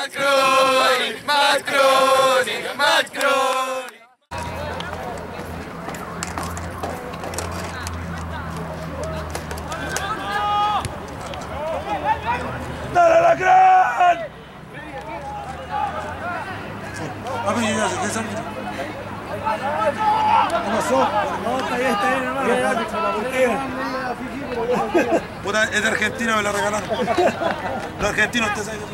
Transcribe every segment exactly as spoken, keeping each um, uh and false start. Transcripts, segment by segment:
Macron, Macron, Macron. ¡Dale la gran! A ver, ya se queda. ¿Qué pasó? No, está bien, está bien, hermano. Puta, es de Argentina, me la regalaron. Los argentinos, ustedes saben.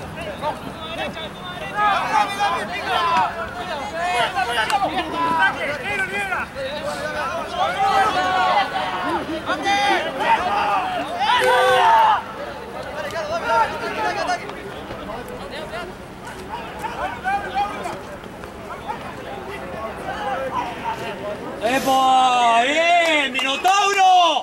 ¡Epa! ¡Bien! ¡Minotauro!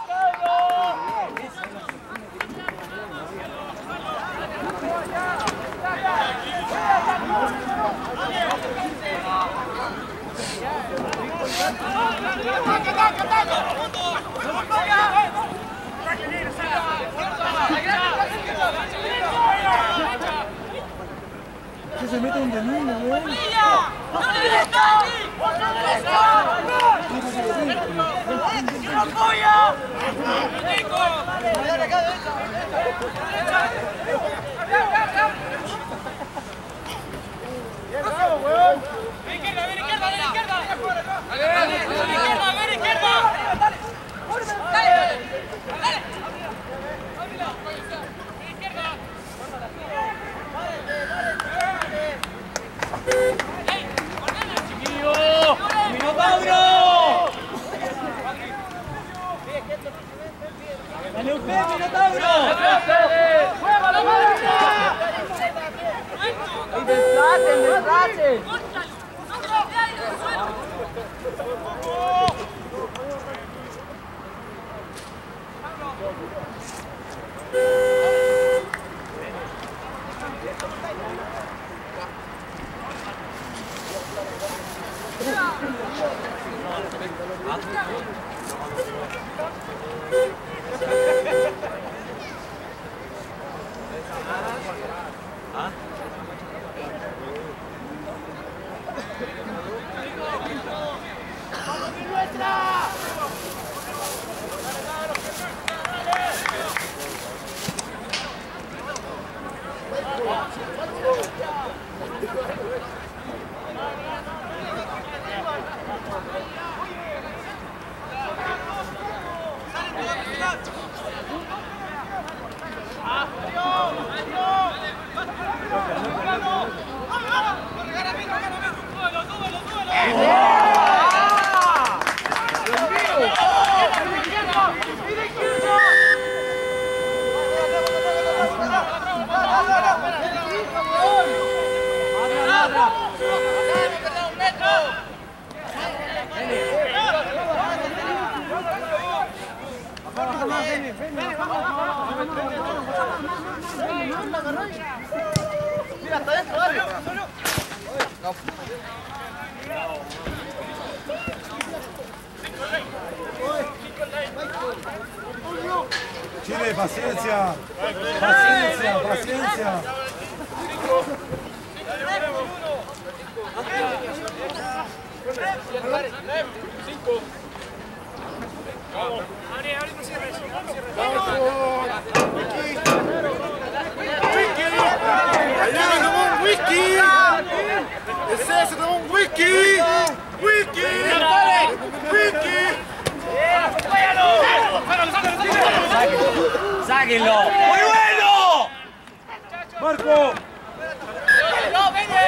¿Qué se mete donde mismo, güey? ¡Minotauro! ¡Dale usted, Minotauro! ¡Juega la máquina! ¡El desplate, el desplate! ¿Ah? Mira, está adentro, dale. Chile, paciencia. Paciencia, paciencia. Cinco. Vamos. Abre, abre, no cierres. ¡Allá tomó un whisky! ¡Ese se tomó un whisky! ¡Whisky! ¡Whisky! ¡Sáquenlo! ¡Muy bueno! ¡Marco! ¡No, vete!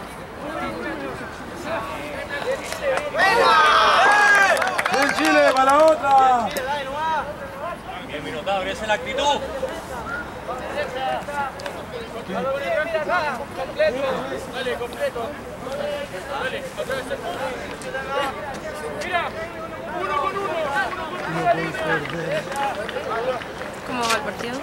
¡Bien Chile, para la otra! Bien, Minotauro, esa es la actitud. Completo. Dale, completo. Dale, otra vez. Mira, uno con uno. ¿Cómo va el partido?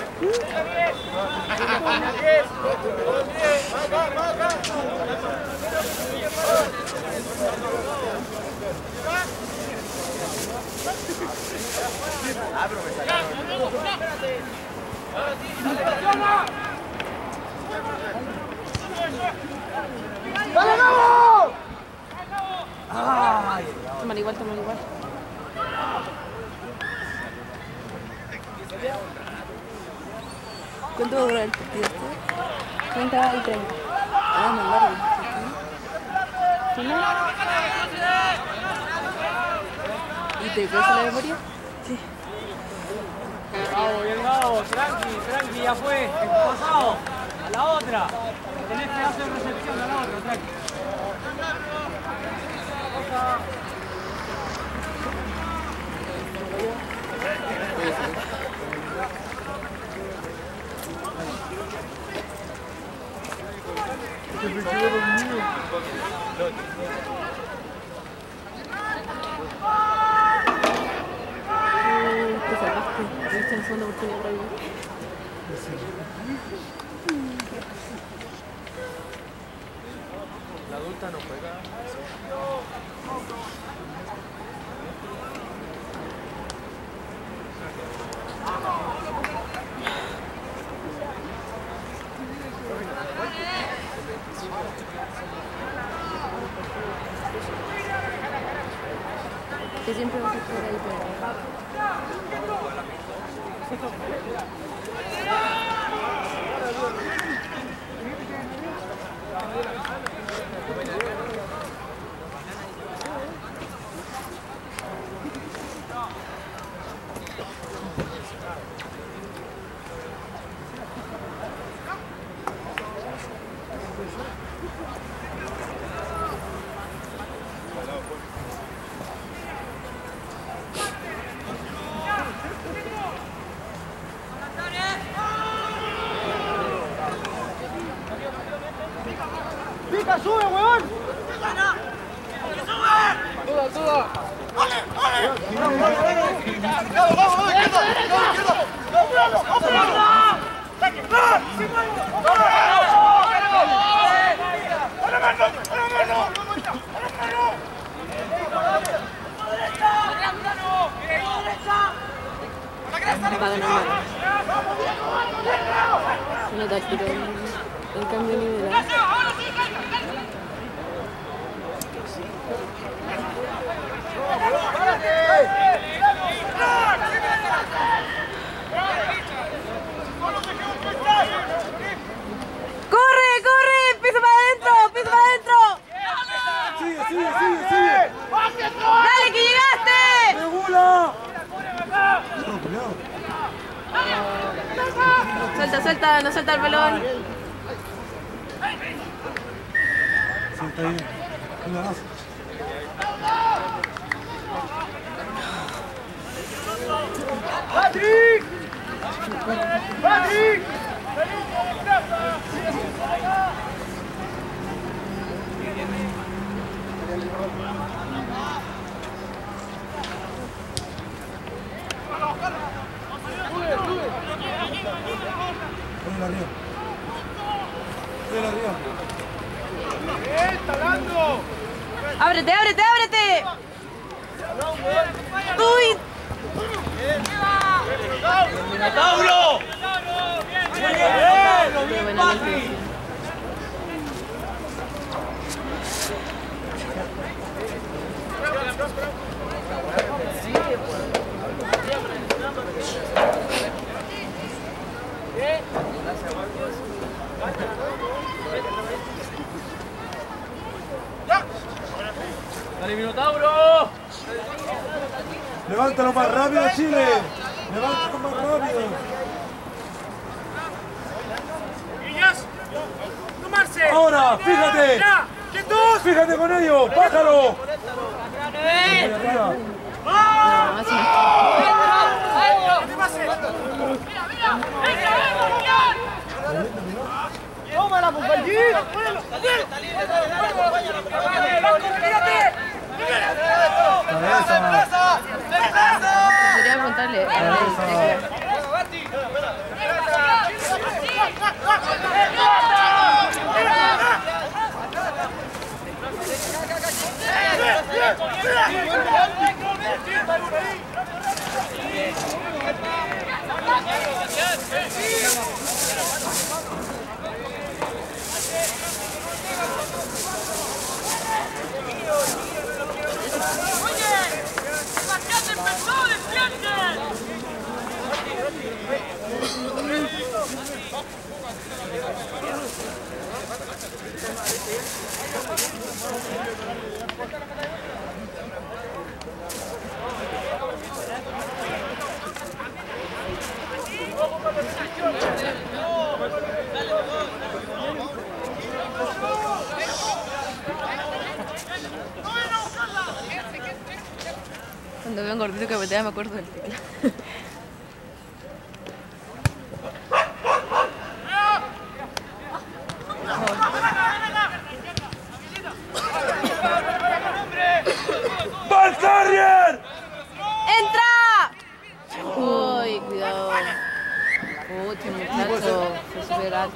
Ah, pero me sacaron. igual, tómalo igual. ¿Cuánto va a durar el partido? treinta y treinta. Ah, más largo. ¿Sí, no? ¿Y te crees la memoria? Sí. Bravo, bien bravo, tranqui, tranqui, ya fue, pasado, a la otra, tenés pedazo de recepción, a la otra, tranqui. Te salvaste, te diste la segunda oportunidad para vivir. La adulta no juega. Que siempre vas a estar ahí, pero... ¡Pica, sube, weón! ¡Duda, duda! Va a ganar más. Se nota el tiro en cambio de nivel. ¡Corre, corre! ¡Piso para adentro! ¡Piso para adentro! Sigue, sigue, sigue, sigue. ¡Dale, que llegaste! ¡Regula! Suelta, suelta, no suelta el balón. Sí, está bien. Venga, más. ¡Patrick! ¡Patrick! Ponle arriba. Ponle arriba. ¡Eh, talando! ¡Ábrete, ábrete, ábrete! ¡Uy! ¡Minotauro! ¡Muy bien! ¡Bien, Patrick! ¡Dale, Minotauro! Levántalo más rápido, Chile. Levántalo más rápido. ¡Niñas! ¡Tomarse! Ahora, fíjate. ¡Ya! ¡Quietos! Fíjate con ellos. Bájalo. Ahí arriba. No, así no. ¡Que pase! ¡Tómala, compañero! Cabeza. Quería preguntarle a la ¡Oye! Cuando veo un gordito que patea me acuerdo del teclado. ¡Balcarrier! ¡Entra! Uy, cuidado. Uy, este muchacho fue súper alto.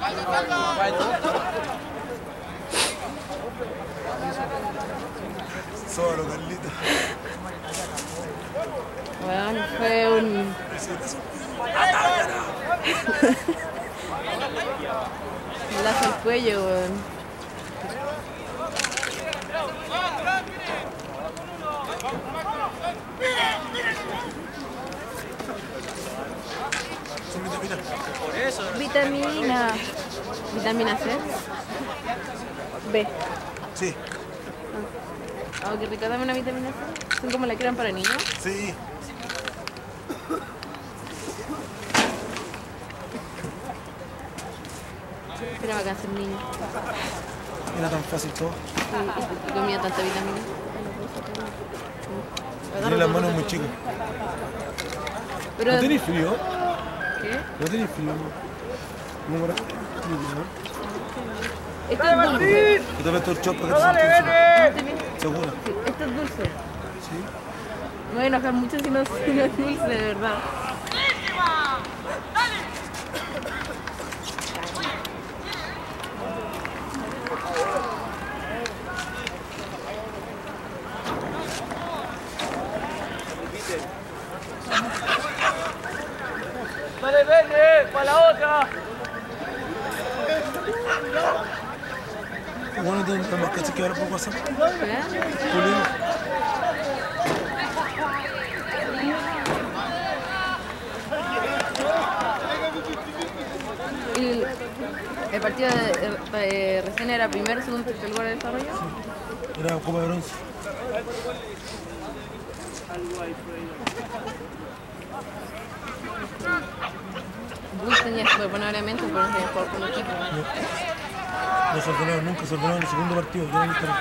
Solo, Carlito. Bueno, fue un... un lazo al cuello, weón. Son vitaminas. Vitamina. ¿Vitamina C? B. Sí, Ah, qué rico, dame una vitamina C. Son como la que eran para niños. sí. Era bacán ser niño. Era tan fácil todo. Sí, y comía tanta vitamina. Tiene las manos muy chicas. Pero... ¿No tenés frío? ¿Qué? ¿No tenés frío? ¿Cómo era? Esto es dulce. Yo te meto el chop para que te sientas segura. Sí, esto es dulce. Sí. Me voy a enojar mucho si no, si no es dulce, de verdad. Dale, verde, para la otra. Bueno, entonces más casi que ahora poco hacer. ¿Eh? Pulido. Y el partido de, de, de recién era primero, segundo, tercer lugar de desarrollo. Era Copa de Bronce. Bull tenía súper buen reglamento, pero no tenía jugar con el equipo. No se ordenaron nunca, se ordenaron en el segundo partido. Ya no están.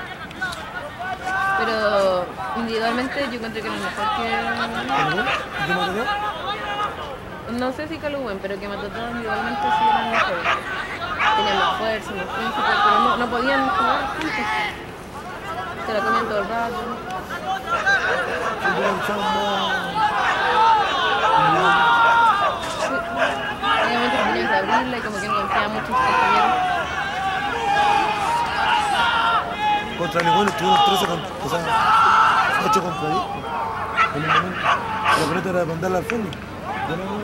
Pero individualmente yo encontré que era mejor que... ¿Algo? ¿Y qué más te da? No sé si Calugüen, pero que Matatá individualmente sí eran mejores. Tenían más fuerza, más físico, pero no, no podían jugar juntos. Se la comían todo el rato. Fútbol en chamba. Sí. Obviamente tenían que abrirla y como que no confiaban mucho en sus compañeros. Contra Ligón estuvieron trece contra, o sea, ocho contra diez. En un momento. La pelota era de mandarla al fondo. Ya no-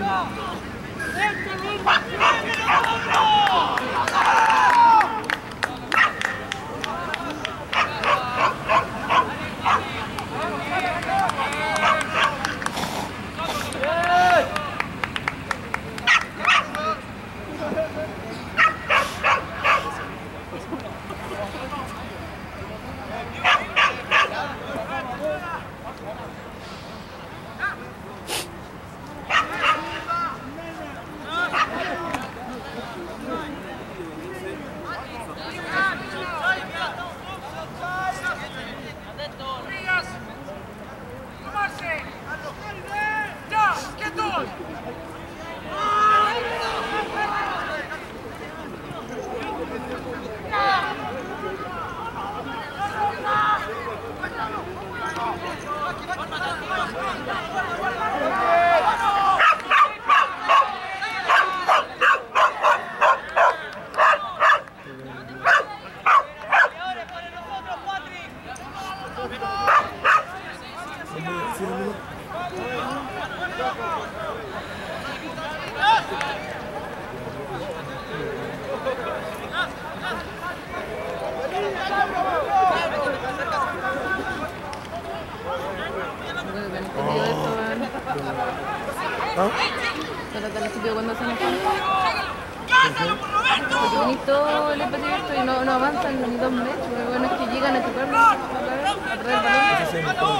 ¿Ah? Pero tan estúpido cuando se enojan. tenéis todo el empate abierto y no, no avanzan ni dos metros. Lo bueno es que llegan a tocarlo, a perder el balón. Ese es el mejor.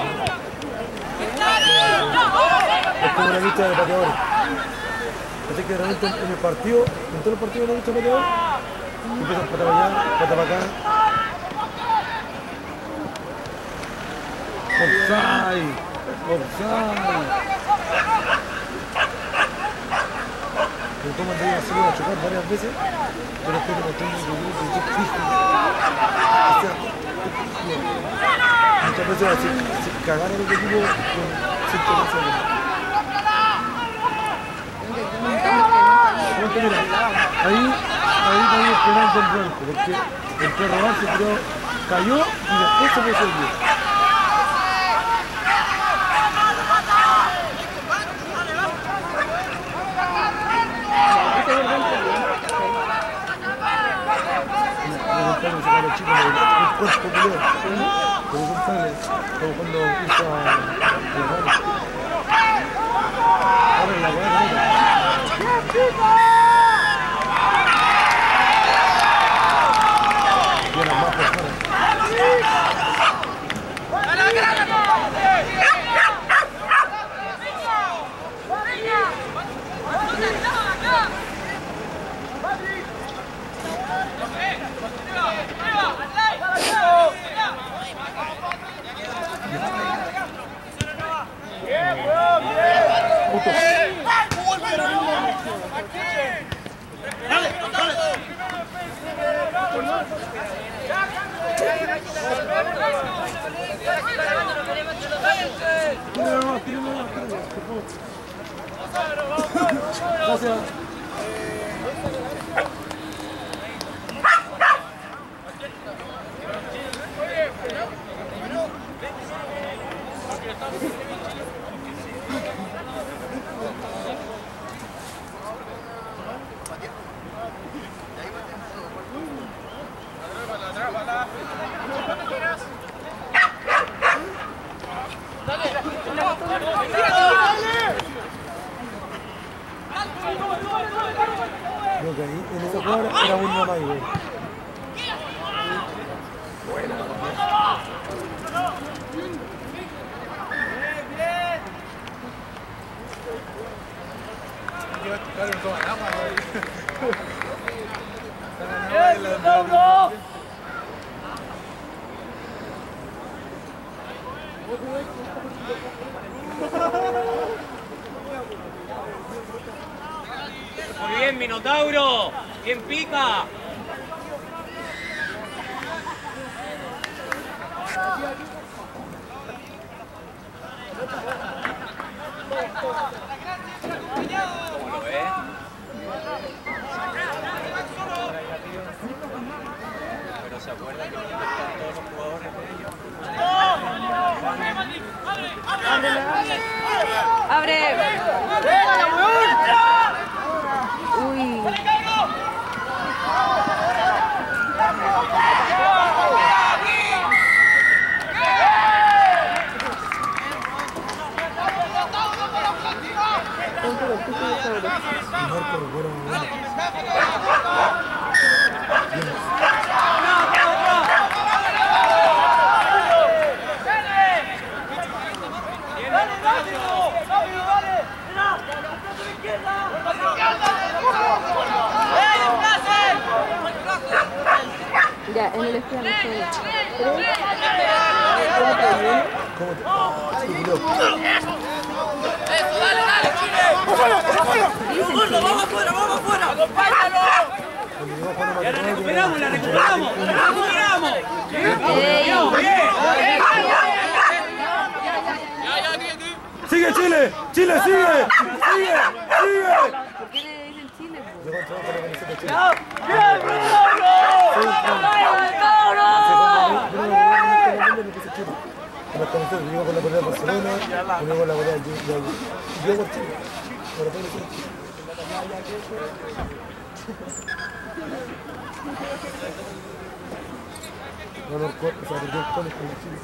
Es como una lucha de pateadores. Así que realmente en el partido, en todos los partidos de una lucha de pateadores, empiezan a patar allá, patar para acá. Offside, offside. Pero como han debido hacerlo a chocar varias veces, pero es que como tengo que ir de yo fijo. O sea, muchas veces se, se cagaron los equipos con cinco veces. Mira, ahí, ahí cayó el penal del blanco, porque el perro Bar se tiró, cayó y después se puso el pie. Se saca los chicos del cuerpo culero, como compadre, como cuando hizo a la mano. Ahora en la guarda. Viene más por fuera. Gracias. Creo que ahí, en esa cuadra, era un mamá igual. Buena. Muy bien, Minotauro. Bien pica. ¿Cómo lo ves? Pero se acuerda que están todos los jugadores de ellos. ¡Abre! Uy. Marco recupera muy bien. Ya, en el extremo. ¿Cómo te...? Ah, chico, cuidado. ¡Eso, dale, dale, Chile! ¡Gordo, vamos afuera, vamos afuera! ¡Acompáñalo! ¡Ya la recuperamos, la recuperamos! ¡La recuperamos! ¡Bien! ¡Sigue Chile! ¡Chile, sigue! ¡Sigue! ¡Sigue! ¿Por qué le dicen Chile? Llegó el trabajo de la camiseta de Chile. ¡Bien, Con las camisetas, llegó con la polera de Barcelona, llegó con la polera de Diego por Chile. Ahora todo Chile. Ganó el cuerpo, o sea, perdió el cómic con Chile.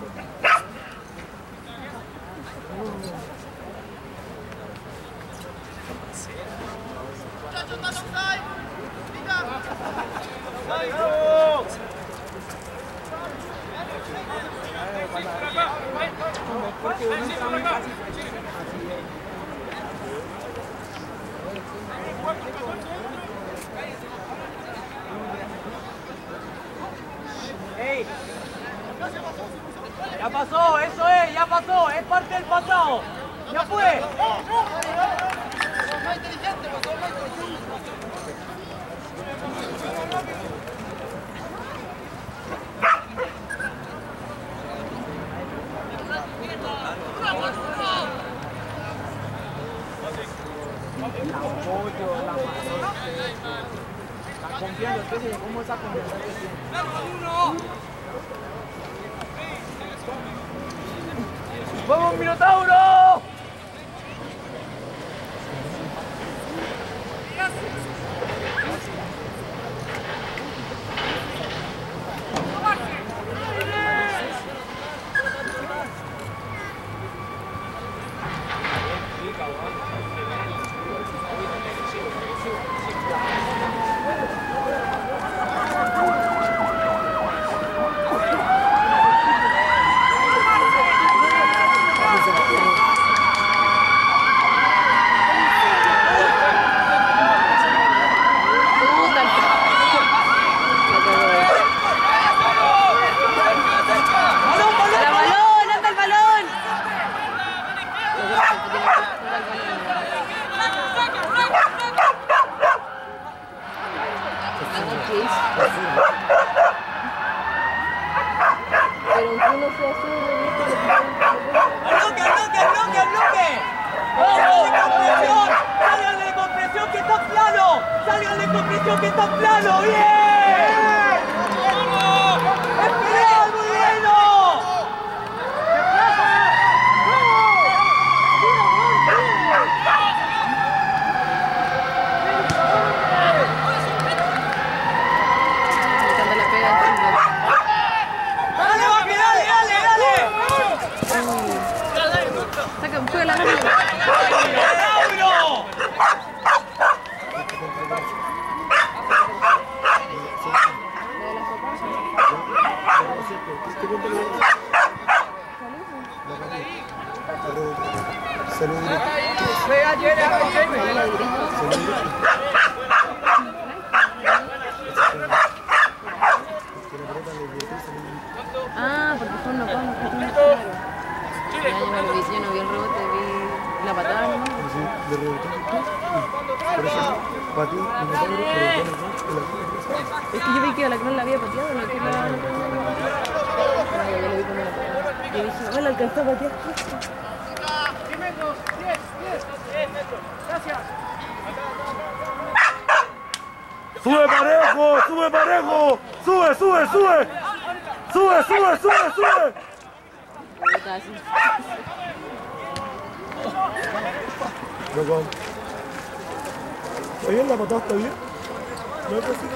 ¡Muchachos, están offside! ¡Pica! ¡Ey! Ya pasó, eso es, ya pasó, es parte del pasado. Ya fue. Están confiando, entonces, ¿cómo está confianza que tiene? ¡Vamos, Minotauro! Ah, porque fue una pana. Yo no vi, yo no vi el rebote, vi la patada, ¿no? Sí, de rebote. Por eso, pateó, Minotauro, es que yo vi que a la Cron la había pateado, no que la... No, yo lo vi como la patada. Y dije, bueno, alcanzó a patear. ¡Sube parejo! ¡Sube parejo! ¡Sube, sube, sube! ¡Sube, sube, sube, sube! Loco. Oye, la patada está bien. No es posible.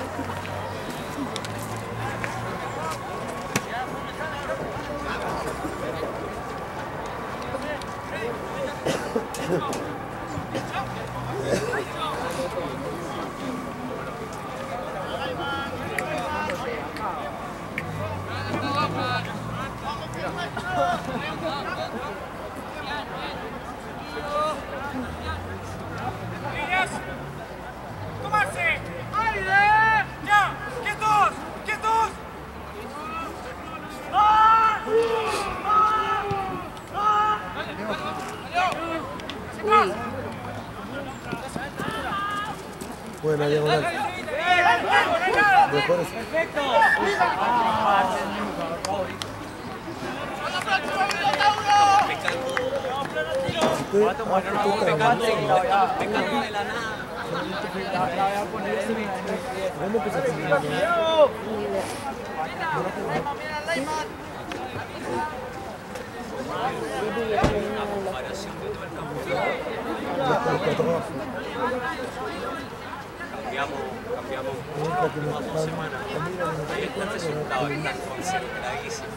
¡Tomarse! ¡Aire! ¡Ya! ¡Quietos! ¡Quietos! ¡Ah! ¡Ah! ¡Ah! Uy. Buena diagonal. Mejor es. ¡Perfecto! Usted, ah, usted está ganando. ¿Cuándo empezaste a jugar? Cambiamos, cambiamos dos semanas. Ahí está el resultado, está concentradísimo.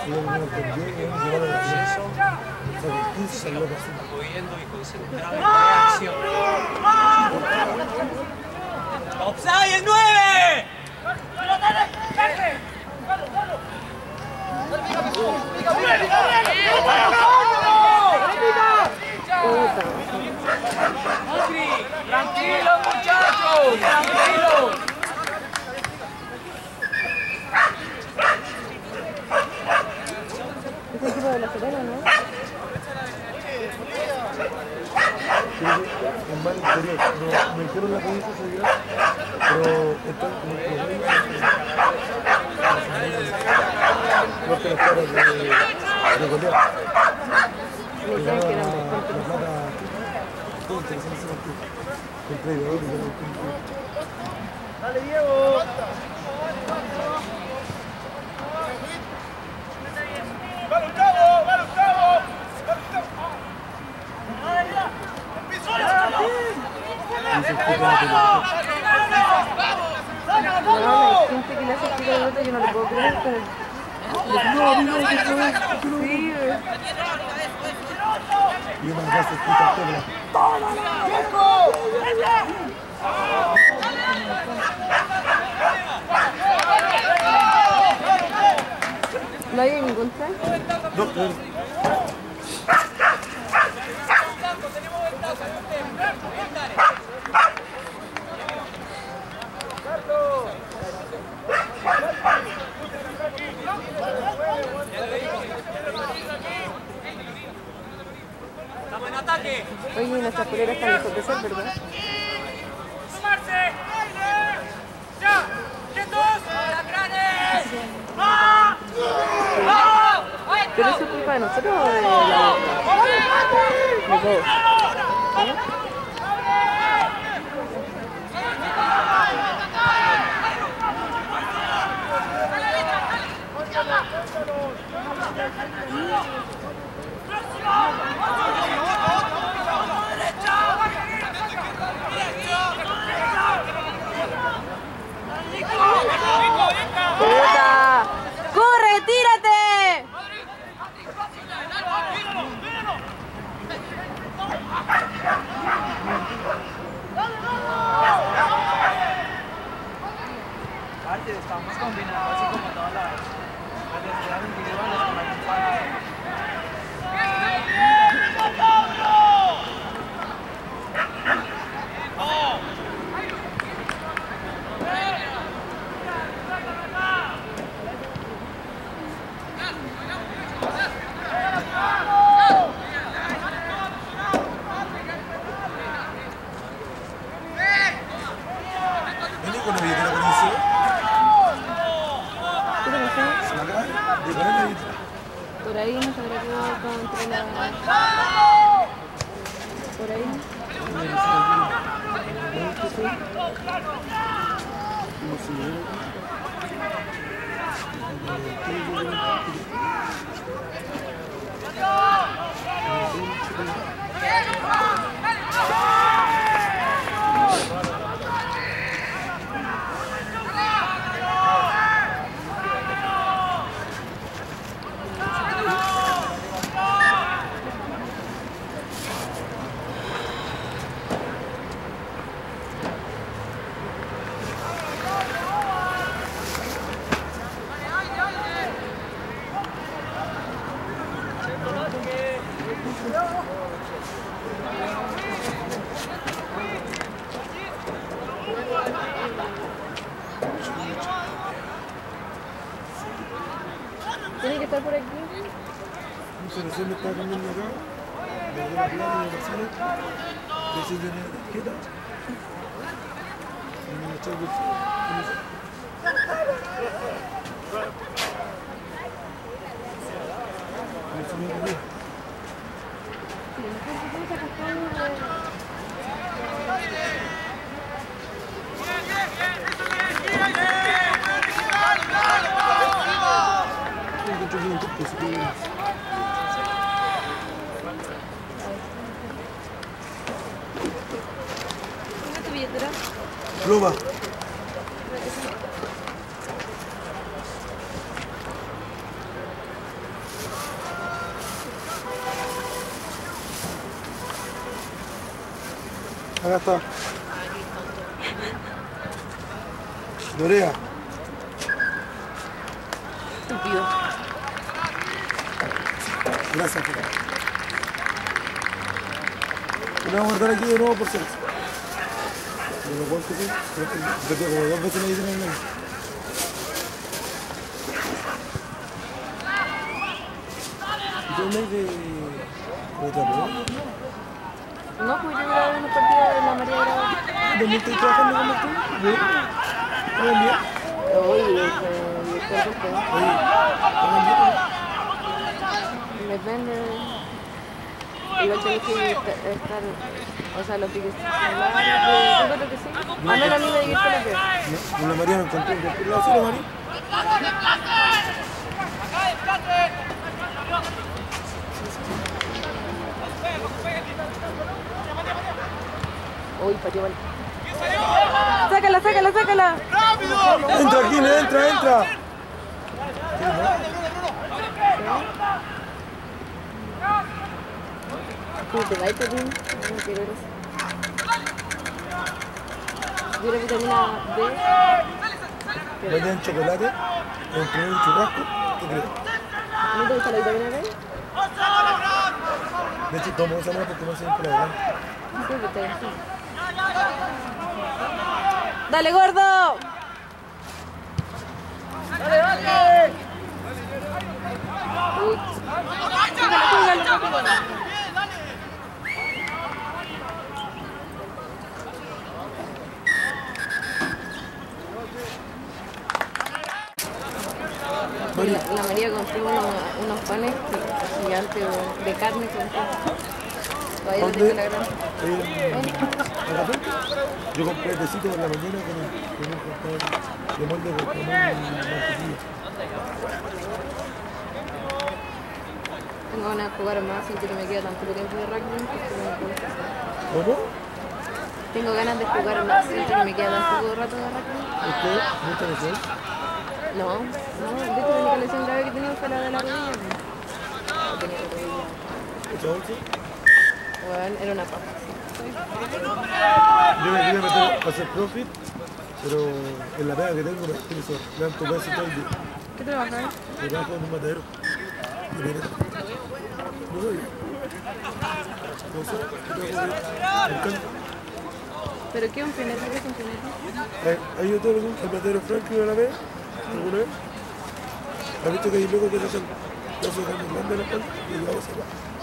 Moviendo y concentrado en la acción. ¡Offside el nueve! dijeron la camisa seguirá, pero está como el problema. Porque las caras de golear. Me dijeron que eran La bastante plata, pesadas. todo interesante ese partido. El traidor y el Dale, Diego. ¡Va Gustavo! ¡Va Gustavo! No, hay gente que le hace pico de nota, yo no le puedo creer. Pero... No, mira, que no. Sí, güey. y una vez se escucha todo. ¿No hay ningún tren? No, eh, Estamos en ataque. Oye, nuestras poleras están lejos de ser, ¿verdad? ¡Sumarse! ¡Ya! ¡Quietos! ¡Alacranes! ¡Ah! ¡Ah! ¿Pero eso es culpa de nosotros o de la otra? De todos. ¡Puta! ¡Corre, tírate! Aparte, estamos combinando así como todas las las necesidades individuales con la campana. vení con la billetera con eso. ¿Qué te pasó? Se me acaba de poner la billetera. Por ahí nos agregó contra la... Por ahí. Tiene que estar por aquí. Un selección me está cambiando acá. Desde la plana y la sala. Decide la tarjeta. Y me echar el ¿Dónde tu billetera? Pluma. Acá está. Dorea. Estúpido. Gracias. Lo voy a guardar aquí de nuevo por si acaso. Pero lo cual que sí, porque como dos veces me dicen el nombre. ¿Y tú hablas de... de otra prueba? No, pues yo grabé una partida de la María Brava. ¿Dónde estoy trabajando con Martín? ¿Bien? ¿Todo bien? Oye, eh, después de esto, Oye, ¿todo bien? depende. Igual tenés que estar, o sea, los piques hablar, yo creo que sí. A menos a mí me divierte lo que es. No, con la María me encontré en cualquier lado, ¿sí, la María? Uy, pateó mal. ¡Sácala, sácala, sácala! Entra, Gine, entra, entra. ¿Cómo te va este team? No quiero eso. Yo creo que vitamina D. Mañana en chocolate, en primer churrasco, ¿qué crees? ¿No te gusta la vitamina D? De hecho, tomo esa mano porque no siempre la hagan. Sí, que te gusta. ¡Dale, gordo! ¡Dale, dale! Uy. Júgalo, júgalo, júgalo. La, la María compró unos, unos panes gigantes de carne con queso. Todavía no tengo la gran. Yo compré tecito en la mañana con el, con un costado de molde con jamón y mantequilla. Tengo ganas de jugar más, siento que me queda tan poco tiempo de rugby porque no me puedo hacer. ¿Cómo? Tengo ganas de jugar más, siento que me queda tan poco rato de rugby. ¿Usted? ¿Mucha lesión? No, no, de hecho la única lesión grave que tenía fue la de la rodilla. No tenía la rodilla. ¿Mucha once? Bueno, era una paja. Yo me quería meter a hacer profit, pero en la pega que tengo me utilizo levanto peso todo el día. ¿Qué trabajas? Yo trabajo en un matadero. Y mira, no soy. No sé, yo trabajo en el campo. ¿Pero qué es un pionero? ¿Qué es un pionero? Eh, Hay otro, el matadero Franklin a la vez, alguna vez. ¿Has visto que hay locos que se hacen pasos grandes grandes en la espalda? Y luego se va.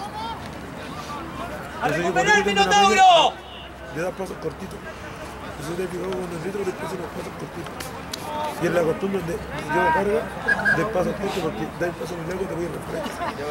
¡A recuperar el Minotauro! Le das pasos cortitos. Eso te he fijado cuando el litro le pasa los pasos cortitos. Y es la costumbre de yo la carga de pasos cortos porque da el paso muy largo y te voy a refrescar.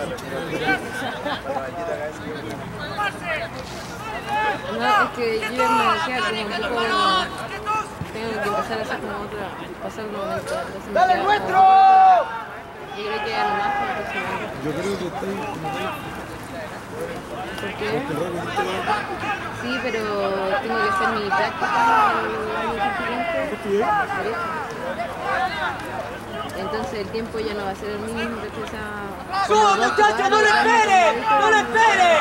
No, es que yo ya me queda como un poco... Tengo que empezar a hacer como otra... pasar como una... ¡Dale el nuestro! Yo creo que ya nomás por el próximo año. Yo creo que está ahí como que ¿Por qué? el rugby no está. Sí, pero tengo que hacer mi práctica el año siguiente. ¿Qué estudié? Entonces el tiempo ya no va a ser el mismo que esa... ¡Suba, muchachos! ¡No le esperen! ¡No le esperen!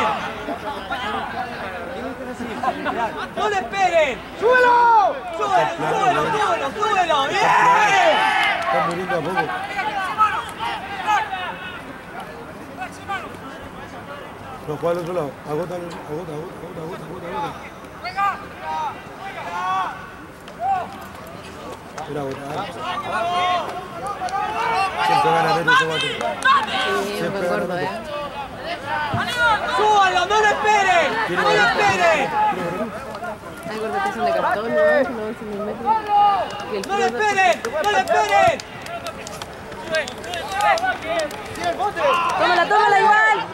¡No le esperen! ¡Súbelo! ¡Súbelo, súbelo, súbelo, súbelo! ¡Bien! Están muriendo a poco. No, juega al otro lado. Agota, agota, agota, agota, agota, agota, agota. Mira, agota. Siempre van a ver ese guato. Sí, me acuerdo, ¿eh? ¡Súbalo! ¡No le esperen! ¡No le esperen! Hay gordos que son de cartón, ¿no? No, once mil metros. Y el ¡No le filo- esperen! ¡No le esperen! ¡Tómala, tómala igual!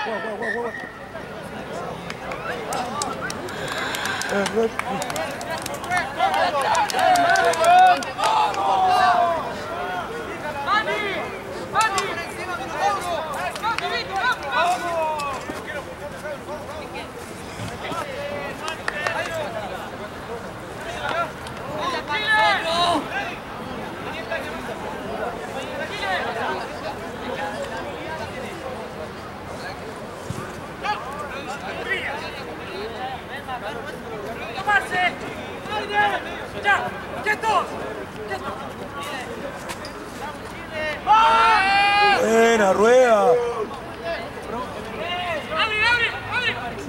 ¡Ya! ¡Quietos! Buena rueda. ¡Abre, abre, abre!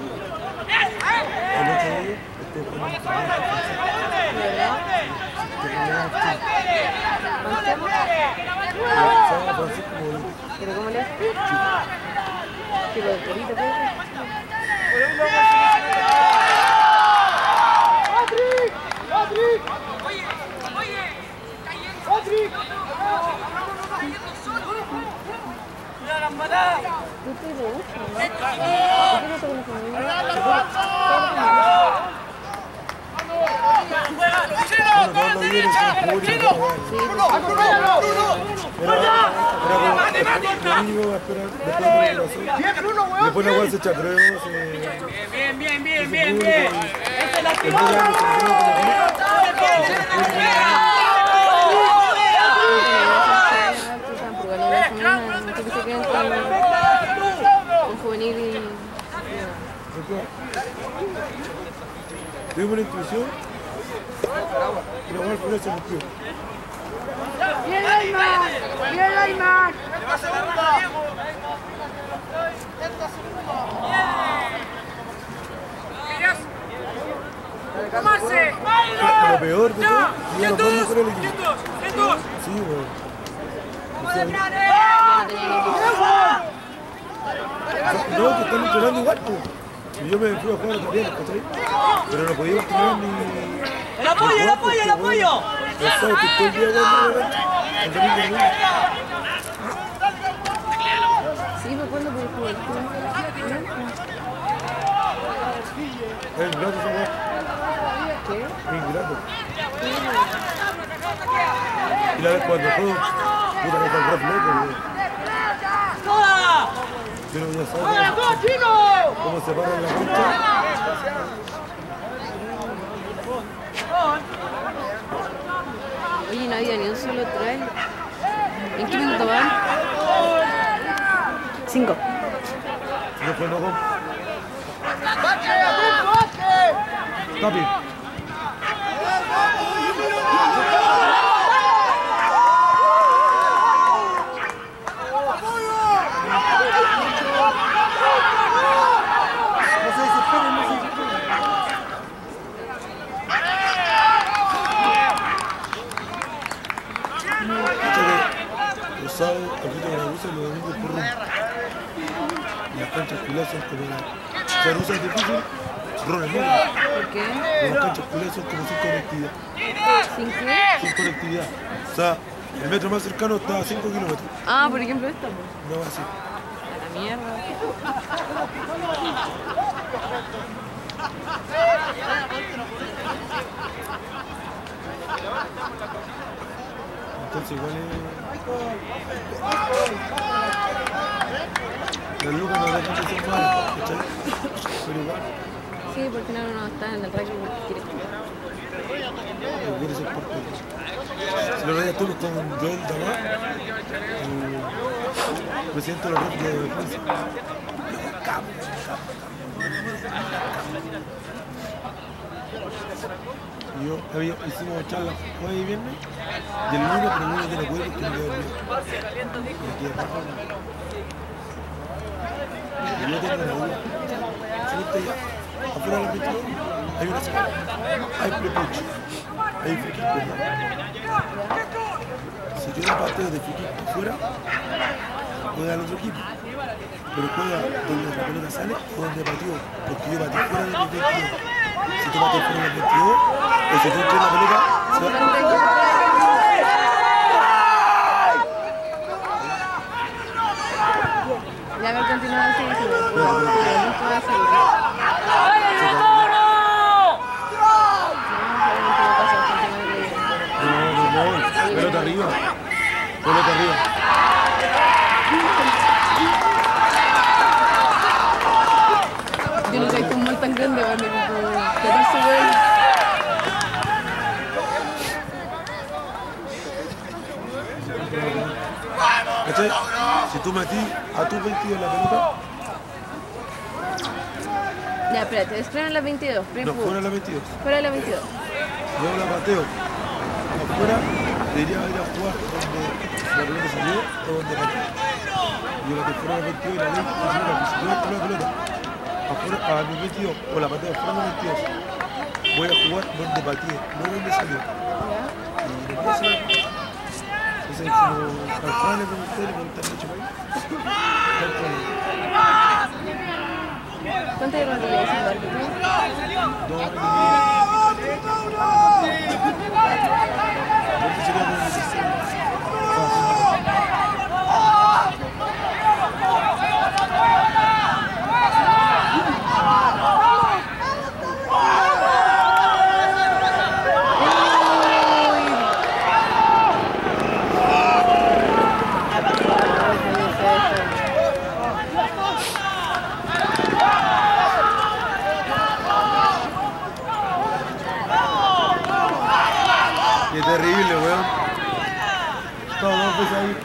El otro día, este fue un Francisco Molina. ¿Pero cómo le haces? Tipo de torito, pues. Tú te lo usas, ¿no? ¿Por qué no te lo después la cual se chacreó, se... Bien, bien, bien, bien, bien. Esa es la actitud. Un juvenil y... tuvimos una intuición y la cual final se rompió. ¡Bien, Ayman! ¡Bien, Ayman! ¡Tomarse! Lo peor de todo, yo no puedo mejorar el equipo. Sí, weón. No, que están entrenando igual, pues. Y yo me fui a jugar también, ¿cachai? Pero no podía entrenar ni... ¡El apoyo, el apoyo, el apoyo! Yo sabes que todo el día jugando el domingo domingo. Sí, me acuerdo por el juego. Es ingrato esa weá. ¿Qué? Es ingrato. Y la vez cuando juego, puta que está el rap loco, weón. Pero ya sabes cómo, cómo se para en la cancha. Oye, no había ni un solo try. ¿En qué minuto van? Cinco. No fue no con. Tapi. Los sábados, capítulo de la rusa y los domingos por ron. Y las canchas culiadas son como la... Si la rusa es difícil, ron es malo. ¿Por qué? Las canchas culiadas son como sin conectividad. ¿Sin qué? Sin conectividad. O sea, el metro más cercano está a cinco kilómetros. Ah, por ejemplo esta, pues. No va así. A la mierda. Entonces igual es... Las lucas no dejan de ser malas, ¿cachai? Pero igual, Sí, porque no, no está en el rugby porque quiere jugar. no quiere ser parte de eso. Si lo veías tú con Joel Damar, el presidente de la Red de Francia. Y yo había, hicimos charlas jueves y viernes, y el lunes, pero el lunes yo no pude porque me quedé dormido. Me quedé abajo. Y yo tengo una duda. Fíjate ya, afuera de la veintiuno hay una semana, hay pre-coach, hay free kick, ¿verdad? Si yo la pateo de free kick afuera, juega al otro equipo. Pero juega donde la pelota sale o donde pateó, porque yo pateo fuera de los veintidós. Si tú pateas fuera de los veintidós, o si tú entras la pelota, se va. Ya, a ver, continúa así. Pero nunca va a salir. No, no, no, pelota arriba, pelota arriba. Yo nunca he visto un mal tan grande, ¿vale? Como catorce goles. ¿Cachai? Si tú metí a tu veintidós la pelota, Ya, espérate, es fuera en la veintidós. no, fuera de la veintidós. Fuera de la veintidós. Yo la pateo afuera, debería ir a jugar donde la pelota salió o donde pateó. Yo la pateo fuera de la veintidós y la veinte, y si no la si yo la pelota afuera, a mi veintidós o la pateo fuera de la veintidós, voy a jugar donde pateé, no donde salió. Y no puedo hacer nada. Entonces, como al Fran le pregunté, le pregunté mucho para ahí. ¿Cuánto llevan de sin barco? No, no, Porque sería como necesario. Qué terrible, weón. Todo dos veces ahí.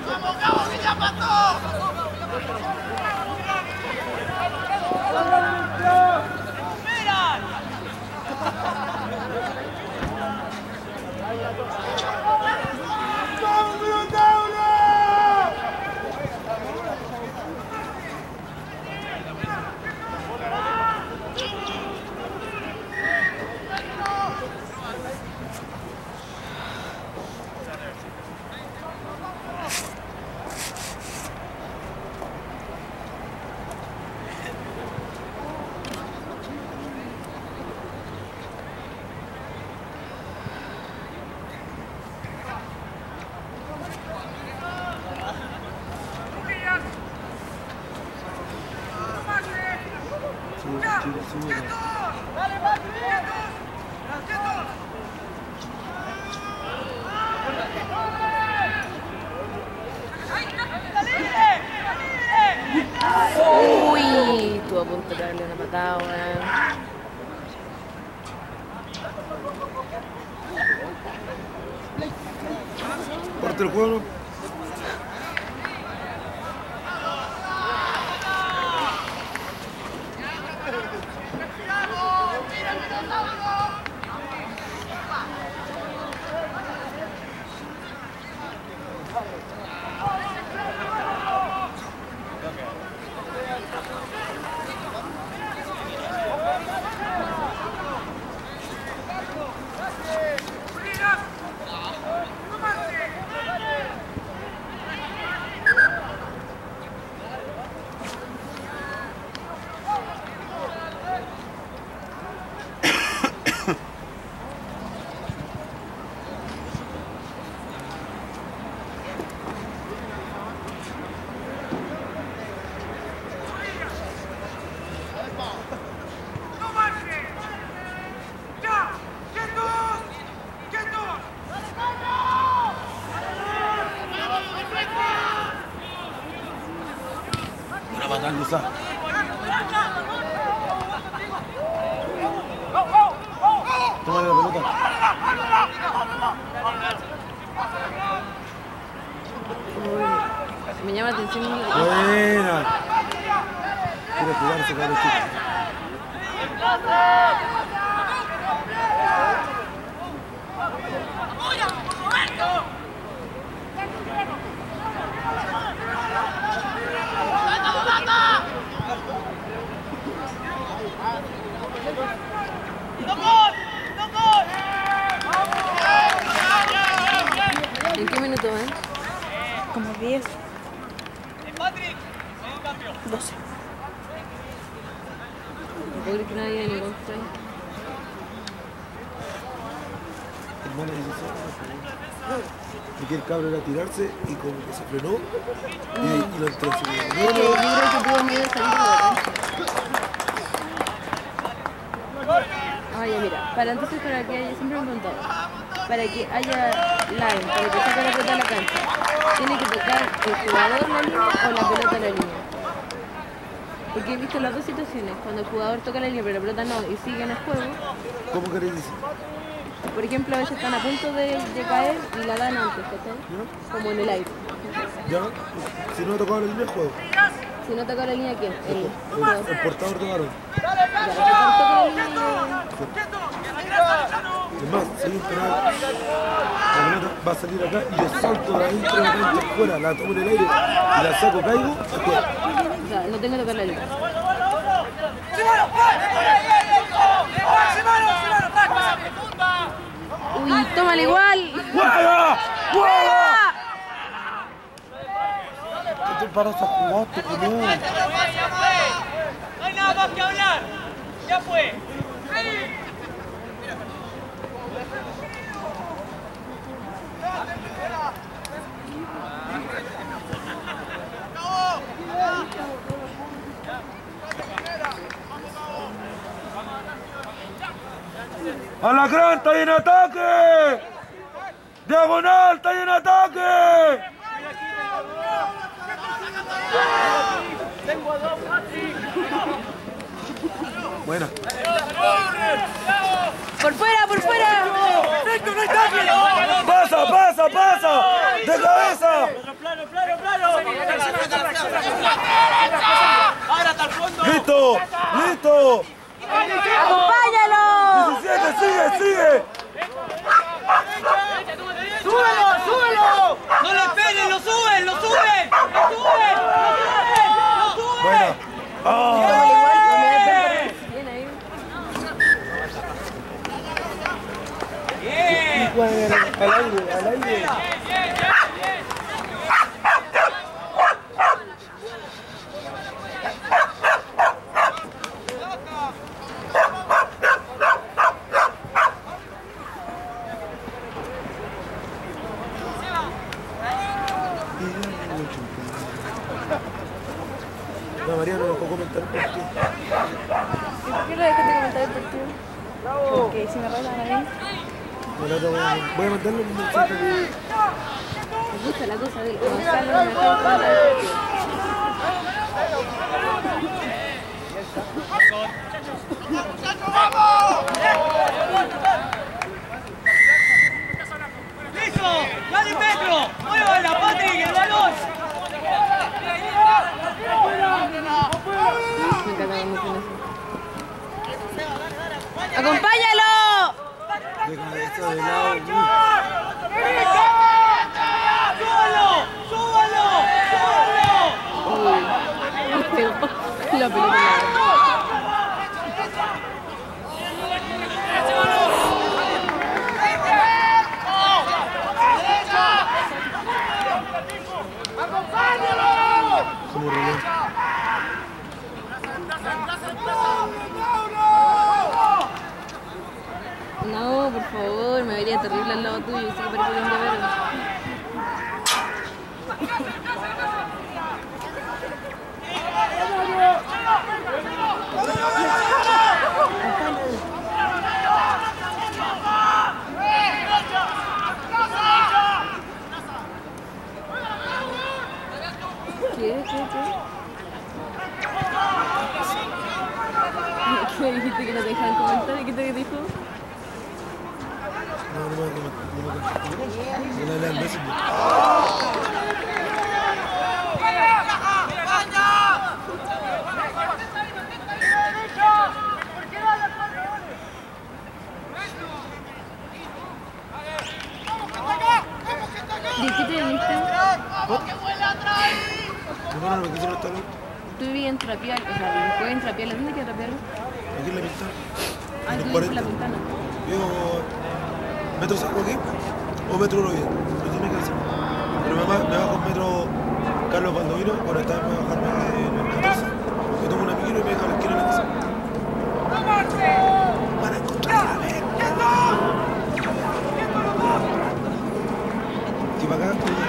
Uy, estuvo a punto de darle una patada, weón. Parte el juego. Toma la pelota. Uy, me llama la atención. Buena. Quiere jugarse con el chico. ¿En qué minuto van? Como diez. doce. No puedo creer que no haya ningún strike. Hermana dieciséis. Y que el cabro era tirarse y como que se frenó y, y lo entró así. Yo creo que tuvo miedo de salir de la cancha. Ah, ya mira, para entonces para que haya, siempre me he preguntado, para que haya line, para que saque la pelota a la cancha, ¿tiene que tocar el jugador la línea o la pelota la línea? Porque he visto las dos situaciones, cuando el jugador toca la línea pero la pelota no y sigue en el juego. ¿Cómo querés decir? Por ejemplo, a veces están a punto de, de caer y la dan antes, ¿cachai? Como en el aire. ¿Ya? Si no tocaba la línea, juego. Si no toca la línea, ¿quién? El El, jugador. el portador de balón. Ya, el jugador toca la línea. Es más, si hay un penal, la pelota va a salir acá y yo salto de adentro de la cancha afuera, la tomo en el aire y la saco, caigo, afuera. O sea, no tengo que tocar la línea. Uy, tómala igual. ¡Juega! ¡Juega! ¿Qué te paras a jugar, tu culo? No hay nada más que hablar. Ya fue. Alacrán está ahí en ataque. Diagonal está ahí en ataque. Buena. Por fuera, por fuera. Pasa, pasa, pasa. De cabeza. Plano, plano, plano. Ahora hasta el fondo. Listo, listo. ¡Acompáñalo! diecisiete, sigue, sigue. ¡Súbelo, súbelo! ¡No le peguen, lo suben, lo suben! ¡Lo suben! ¡Lo suben! ¡Lo suben! Buena. Ah. Bien ahí. ¡Bien! Al aire, al aire. No, María no dejó comentar por qué. ¿Por qué no dejaste comentar el partido? Porque si me roban a mí. Bueno, ahora voy a, voy a mandarle un mensaje. Me gusta la cosa de Gonzalo no me deja comentar el partido. ¡Listo! ¡Dale, Petro! ¡Muévala, Patrick, el balón! Me encanta cuando hacen eso. ¡Acompáñalo! Deja esto de lado. ¡Súbalo! ¡Súbalo! ¡Súbalo! Uy, pegó la pelota en la Como reloj. No, por favor, me vería terrible al lado tuyo y sé que parece un llavero. ¿Qué? ¿Qué? ¿Qué? ¿Qué dijiste que no te dejaban comentar? ¿Y qué te dijo? No, no me voy a comentar. No me voy a comentar. No le lean Messenger. ¿De qué te viniste? No, no, no me quisieron estar ahí. Tú vivías en Trapial, o sea, jugué en Trapial. ¿Dónde queda Trapial? Aquí en la ventana. Ah, En tú los vives en la cuarenta. Pintana. Vivo metro cinco aquí o metro uno bien. No sé mi casa. Pero me, va- me bajo en metro Carlos Baldovino. Por esta vez me voy a bajarme en el catorce. Me tomo una micro y me dejo a la esquina de la casa. Para encontrar la vez. Si para acá, estoy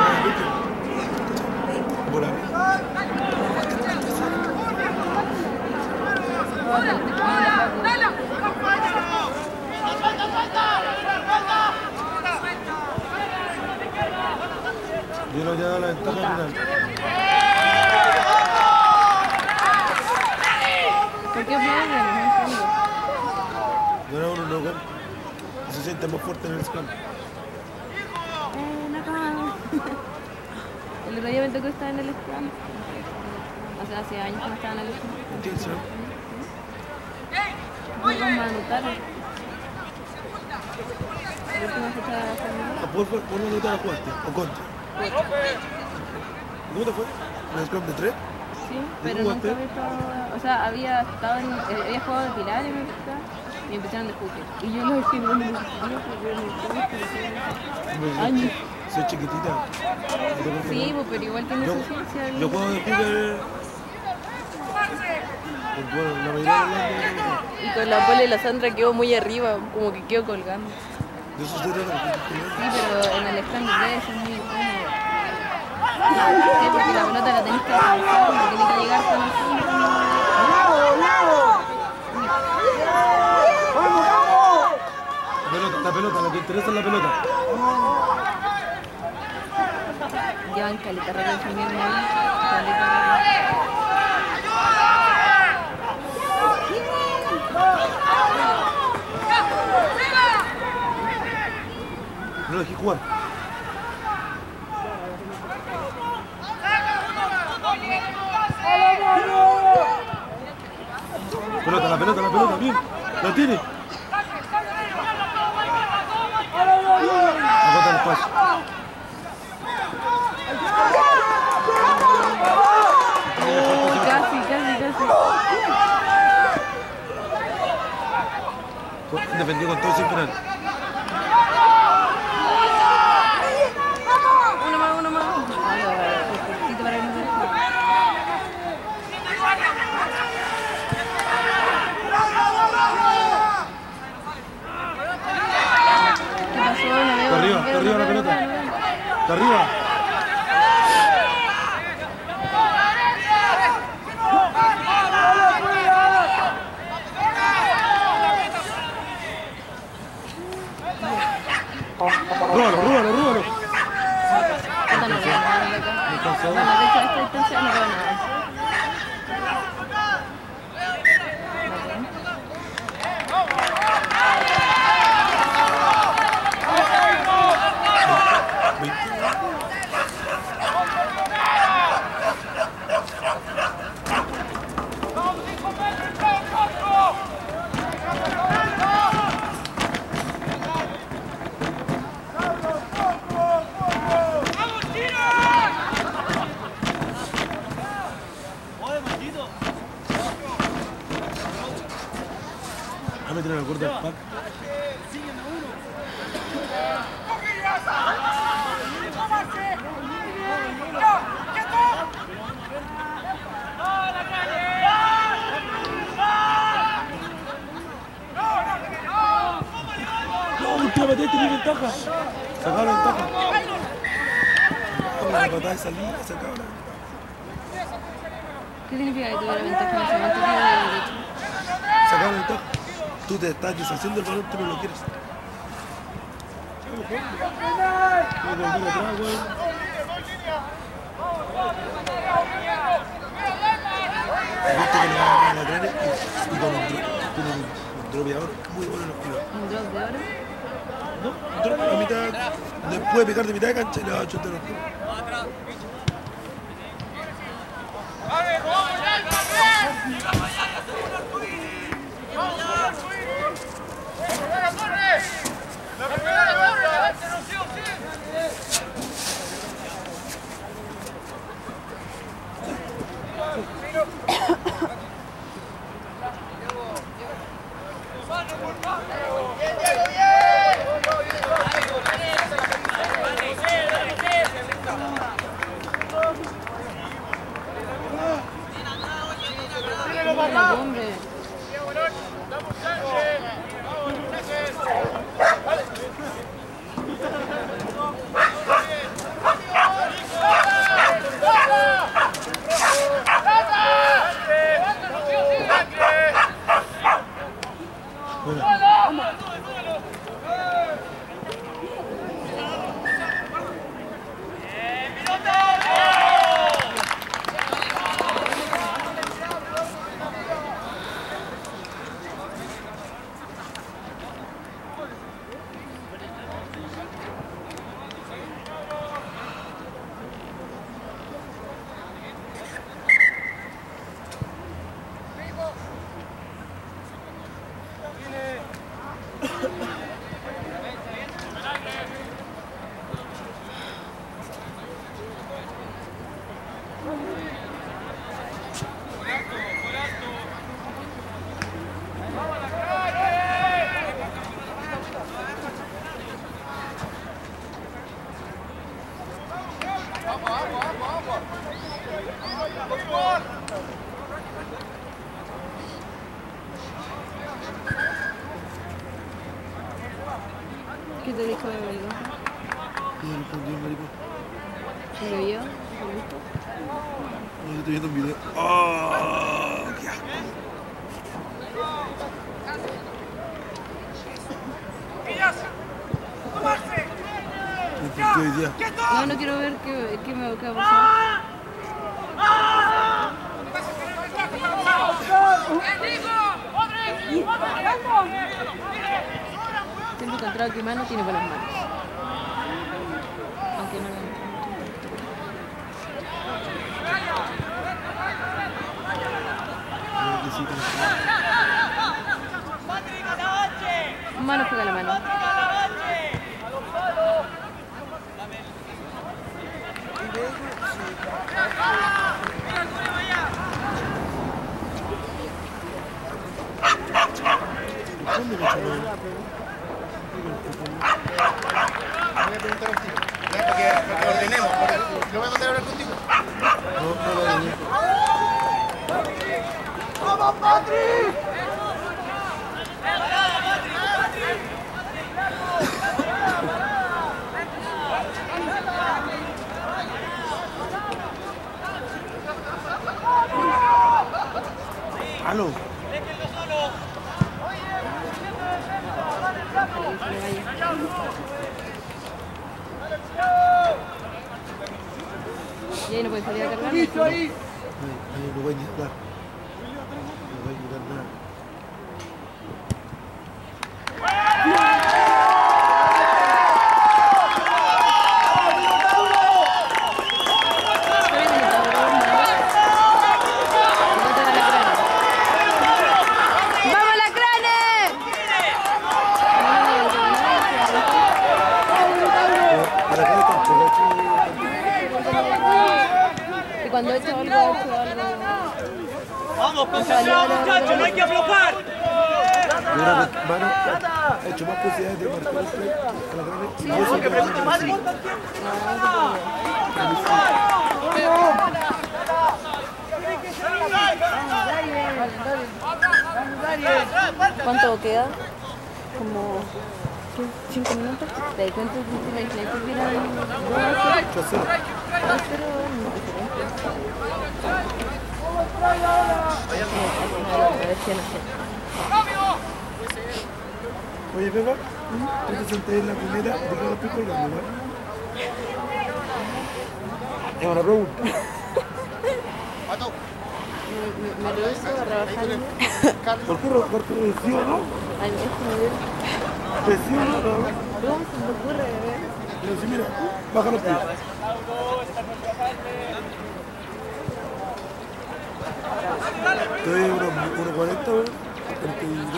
por la yo no he dado la ventaja final. ¿Por qué aplauden? No entiendo. No era uno local. Se siente más fuerte en el scrum. Eh, no acá. El otro día me tocó estar en el scrum. O sea, hace años que no estaba en el scrum. ¿Entiendes? no? No vamos a anotar. La última fecha de la semana. ¿A por, por una nota la jugaste? ¿O contra? ¿Cómo te fue? ¿En el scrum de tres? Sí, pero nunca había estado. O sea, había estado en. eh, había jugado de pilar en el scrum y empezaron de hooker. Y yo lo dejé en el años. Soy chiquitita. Sí, pues, pero igual tiene Yo, su ciencia. yo juego de hooker. Bueno, la mayoría de los Y con la Pole y la Sandra quedó muy arriba, como que quedó colgando. de esos de los Sí, pero en el scrum de eso es muy incómodo. Sí, porque la pelota la tenés que alcanzar, no tiene que llegar tan así. interesa la pelota. Llevan caleta regla también, ¿no? Caleta regla. No lo dejé jugar. Pelota, la pelota, la pelota, bien. La tiene. Agota el espacio. Casi, casi, casi. Defendió con todo sin penal. Uno más, uno más. Perfectito para el nivel. ¿Qué pasó? No veo. Está arriba, está arriba la pelota. Está arriba. Rúbalo, rúbalo, rúbalo. Puta, no veo nada de acá. Bueno, de hecho, a esta distancia no veo nada. Déjame tirar el corte del pack. No, última batalla tenía ventaja. Sacaba la ventaja. La patada de salida, sacaba la ventaja. ¿Qué significa que tuviera ventaja en ese momento? Que era de derecho. Sacaba la ventaja. Tú te estás deshaciendo el balón, tú no lo quieres. Puedes volver atrás, güey. Viste que le va a la grana y con un dropeador muy bueno en los pies. ¿Un drop de oro? ¿No? Un drop a mitad, después de picar de mitad de cancha y le va a chutar los pies. Hombre. ¿Qué te dijo de maricón? ¿Qué le respondió el maricón? ¿Lo vio? ¿Lo viste? No, yo estoy viendo un video. ¡Oh! ¡Qué asco! partido hoy día. No, no quiero ver qué, qué me qué va a pasar. Siempre encontrado que Mano tiene buenas manos. Aunque no lo Mano juega la mano. ¿Dónde me echó? Voy a preguntar contigo. Ya, porque, porque ordenemos. Porque ¿lo voy a mandar a hablar contigo? No, no lo vi. ¡Vamos, Patri! ¡Aló! Y ahí no puede salir a cargar. Ahí, ahí no voy a intentar. No voy a intentar nada. Cuando he hecho algo, he hecho algo. Vamos, concentrados muchachos, no hay que aflojar. Yo creo que Mano ha hecho más posibilidades de marcar el play a la grande. Sí, y eso que pregunte Madrid. ¿Cuánto queda? Como cinco minutos. ¿Te das cuenta que te imaginas que hubieran dos a cero? dos a cero no Oye, Pepa, ¿tú te senté en la primera de cada pico el grande, no? Es una pregunta. Me, me rehuso a trabajar. ¿Por qué por qué reducido, no? Ay, esto me dio. Reducido, no, no. ¿Cómo se me ocurre, bebé? Pero si mira, baja los pies. Estoy unos uno cuarenta, ¿verdad? cuarenta y dos.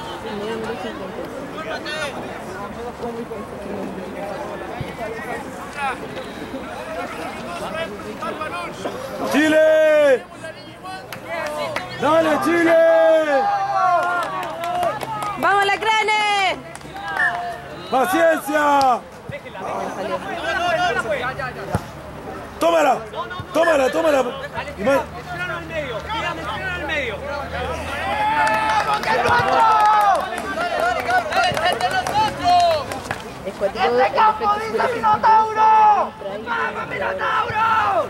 ¡Chile! ¡Dale, Chile! ¡Vamos, Lacranes! ¡Paciencia! ¡Tómala! ¡Tómala, tómala! Y más. Mencionaron al medio, diga, mencionaron al medio. ¡Vamos, que es nuestro! ¡Dale, dale, de nosotros! Es cuático el ¡Este efecto campo que dice la gente Minotauro! usa. ¡Vamos, Minotauro!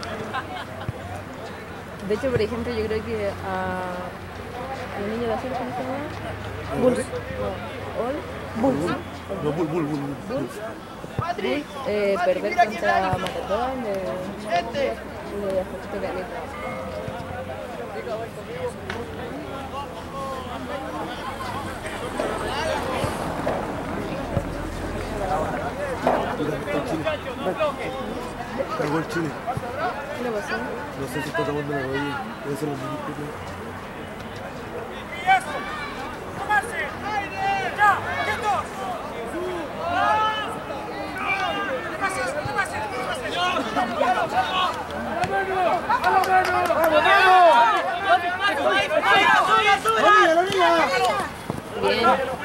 De hecho, por ejemplo, yo creo que a los niños de hacer ¿cómo se llama? Bulls. No, All. Bulls. No, bull, bull, bull. bull. ¡Patri! Eh, Patri, perder mira quién contra hay. Matatón de... ¡Este! de Afecto Caleta. Cargó el Chile. ¿Qué le pasó? No sé si está tomando la rodilla. Debe ser los ministros. Bien.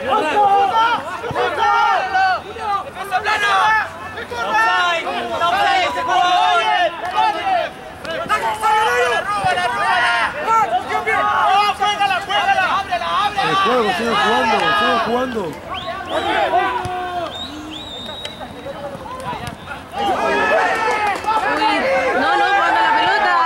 El juego, sigan jugando, sigan jugando. Uy, no, no, jugando la pelota.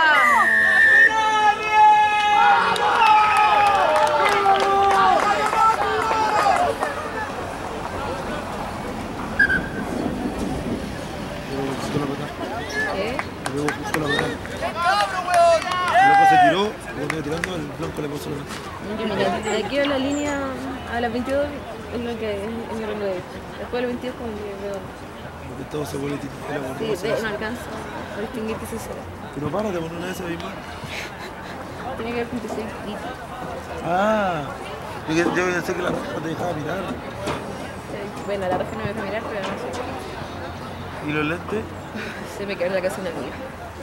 blanco la moral. El blanco se tiró, cuando iba tirando, el blanco le puso la mano. Yo mira, de aquí a la línea a las veintidós es lo que es, es mi rango de vista. Después de las veintidós como que veo. Porque todo se vuelve titiquera por Sí, de, no alcanza a distinguir que es eso. Que no para de poner una de esas mismas. Tiene que haber punto seis litros. Ah, yo, yo pensé que la roja no te dejaba mirar. Bueno, la roja no me deja mirar, pero no sé. ¿Y los lentes? Se me quedó en la casa una amiga.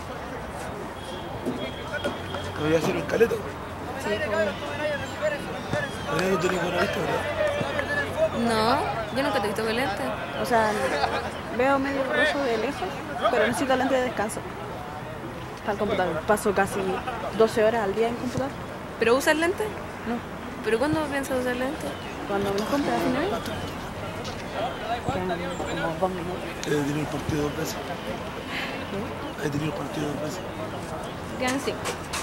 ¿Me voy a hacer un caleto? Sí, como... María, no tenés buena vista, ¿verdad? No, yo nunca te he visto con lentes. O sea, veo medio borroso de lejos, pero necesito lente de descanso. Para el computador. Paso casi doce horas al día en computador. ¿Pero usas lentes? No. ¿Pero cuándo piensas usar lentes? Cuando me los compre a fin de mes. Quedan como dos minutos. He tenido el partido dos veces. He tenido el partido dos veces. Quedan cinco.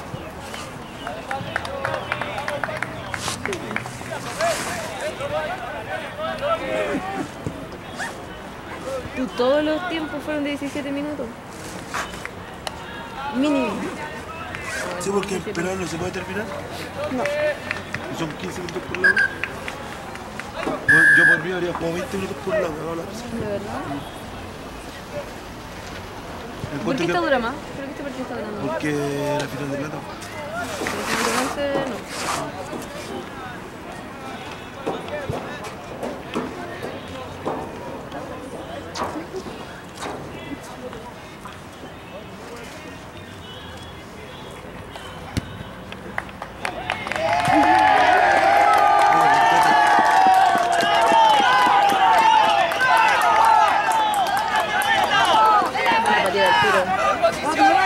¿Tú todos los tiempos fueron de diecisiete minutos? Mínimo. Sí, porque el penal no se puede terminar. No. Y son quince minutos por lado. Bueno, yo por mí habría jugado veinte minutos por lado, me va a hablar así. ¿De verdad? ¿Por Encuentro qué que- esta dura más? ¿Por qué este partido está durando más? Porque la final de plata. Porque no. La partida del tiro.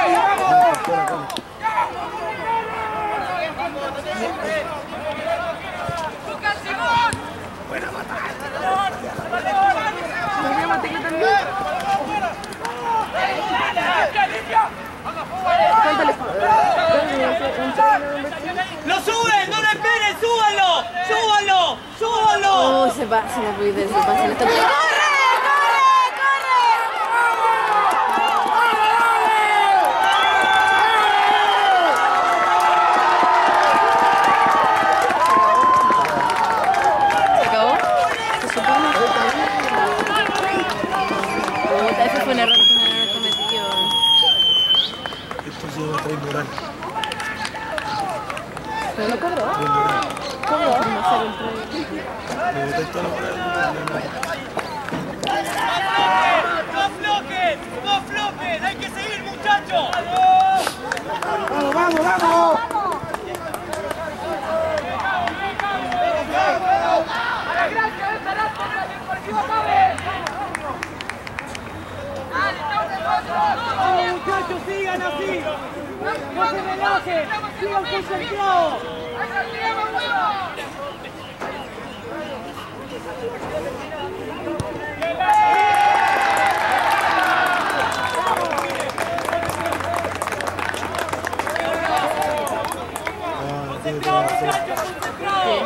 ¡Lo suben! ¡No lo esperen! ¡Súbanlo! ¡Súbanlo! ¡Súbanlo! Oh, se pasa, se me puede, se pasa en esta partida. ¿Se acabó? Se supone. Puta, ese fue un error que me había cometido. Esto se llama Train Moral. ¿Pero no cobró? Train Moral. ¿Cómo? Vamos a hacer un try. Me boté toda la moral. ¡No aflojen! ¡No aflojen! ¡Hay que seguir, muchachos! ¡Vamos, vamos, vamos! ¡Vamos, muchachos! ¡Sigan así! ¡No se relajen! ¡Sigan concentrados! Ah, tiene toda la razón.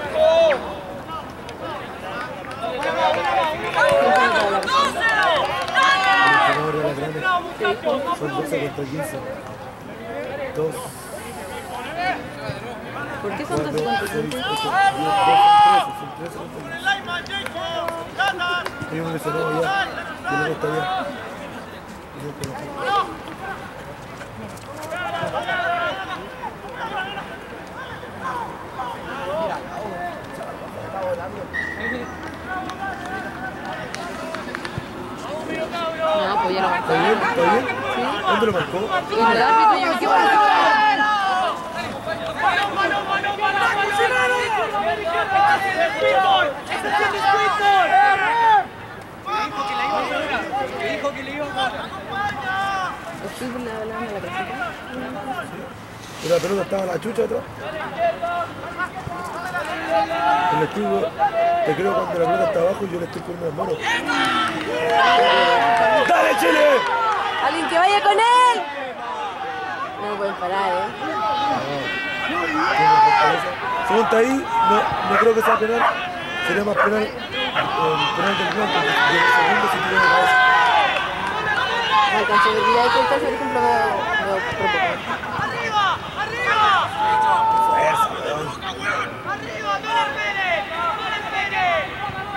El entrenador de la grande. Son doce contra quince. Dos. ¿Por qué son cuatro, dos contra seis, quince? ocho, diez, doce, son trece contra quince. Hay un lesionado ya. Y el otro está allá. Y el que no está. No, pues ya lo marcó. ¿Está bien? ¿Está bien? ¿Dónde lo marcó? Y el árbitro yo me equivoco. Dijo que le iba a ¿El fútbol le hablaban a la casita? Y la pelota estaba la chucha atrás. El estuvo, te creo cuando la pelota está abajo y yo le estoy poniendo las manos. ¡Dale, Chile! ¡Alguien que vaya con él! No me pueden parar, ¿eh? Según está ahí, no, no creo que sea penal. Sería más penal el penal del blanco. Y el segundo se tiró de cabeza. No alcanzo a ver. Mira, hay que estar, por ejemplo, ¡Arriba! ¡Arriba! Fuerza, weón. ¡Arriba! ¡Pérez Pérez! ¡Pérez Pérez!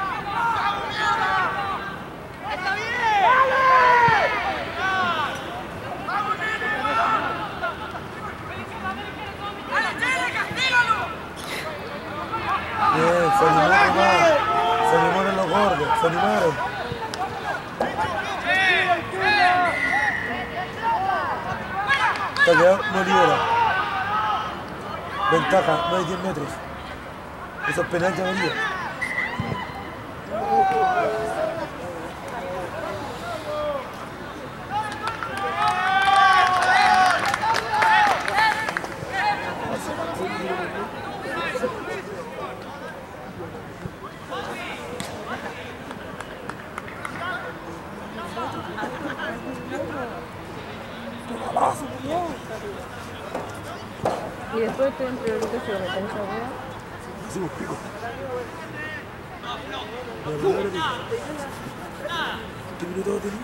¡Está bien! ¡Dale, Chile, castígalo! Bien, se animaron más. Se animaron los gordos, se animaron. Está quedado, no libera. Ventaja, no hay diez metros. Eso es penal, ya venía. Y después estoy entre los que se lo meten esa hueá. Hacemos pico. La primera pico. ¿Qué minuto tenés?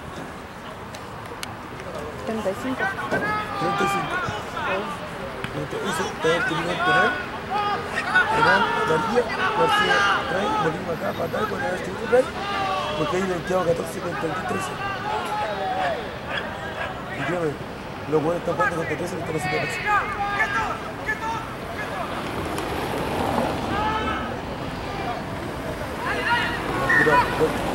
treinta y cinco. treinta y cinco. Entonces, te va a terminar el penal. Penal, María, García, trae, volvimos acá, patada, con el último trae. Porque ahí le han quedado catorce contra el trece. Y créeme, los buenos están jugando contra trece y están haciendo trece. Mira,